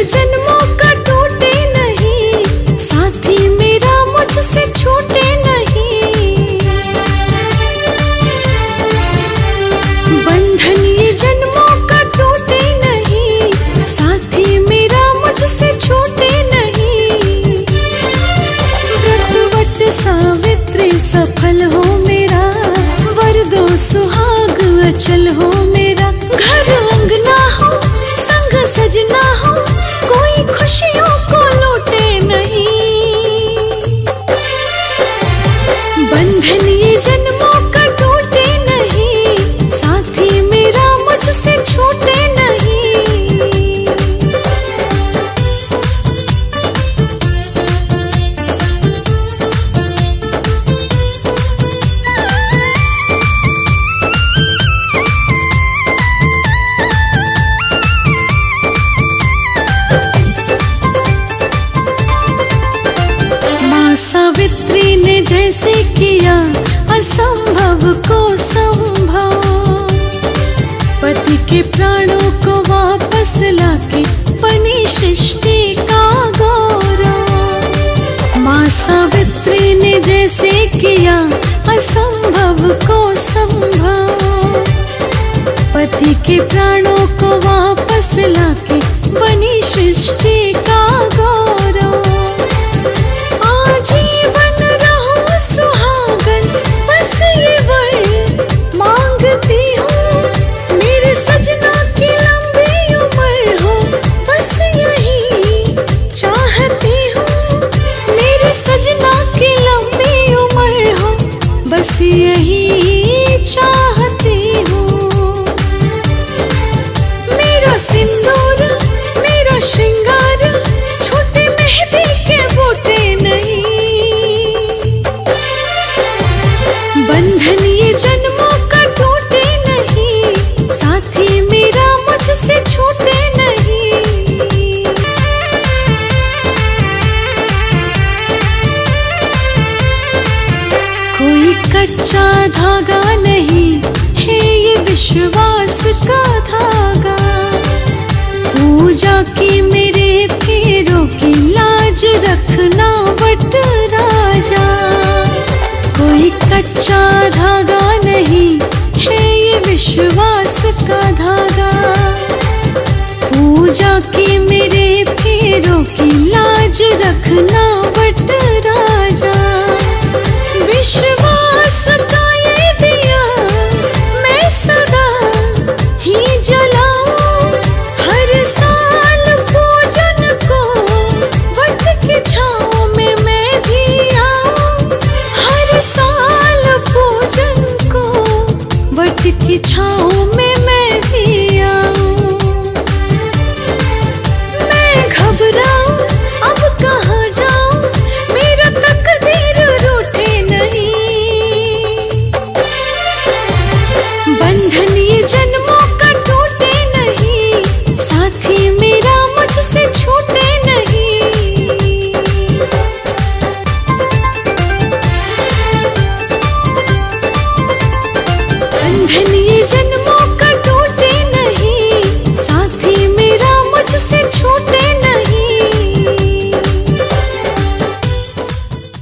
जन्मों का टूटे नहीं, साथी मेरा मुझसे छूटे नहीं। बंधन ये जन्मों का टूटे नहीं, साथी मेरा मुझसे छूटे नहीं। व्रतवत सावित्री सफल हो मेरा, वरदो सुहाग अचल हो मेरा। घर अंगना हो संग सजना हो, कोई खुशियों को लूटे नहीं। बंधन ये जन्मों का टूटे नहीं, साथी मेरा मुझसे छूटे नहीं। सावित्री ने जैसे किया असंभव को संभव, पति के प्राणों को वापस लाके बनी सृष्टि का गौरव। माँ सावित्री ने जैसे किया असंभव को संभव, पति के प्राणों को वापस लाके बनी